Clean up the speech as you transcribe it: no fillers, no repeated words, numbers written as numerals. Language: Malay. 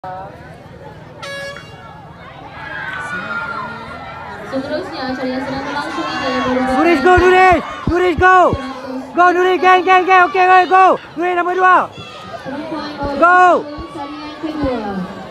Seterusnya carian sedang berlangsung ini. Nurish go, Nurish! Nurish go! Go, Nurish, gang, gang, gang. Okay, go! Nurish nombor 2. Go! Carian kedua.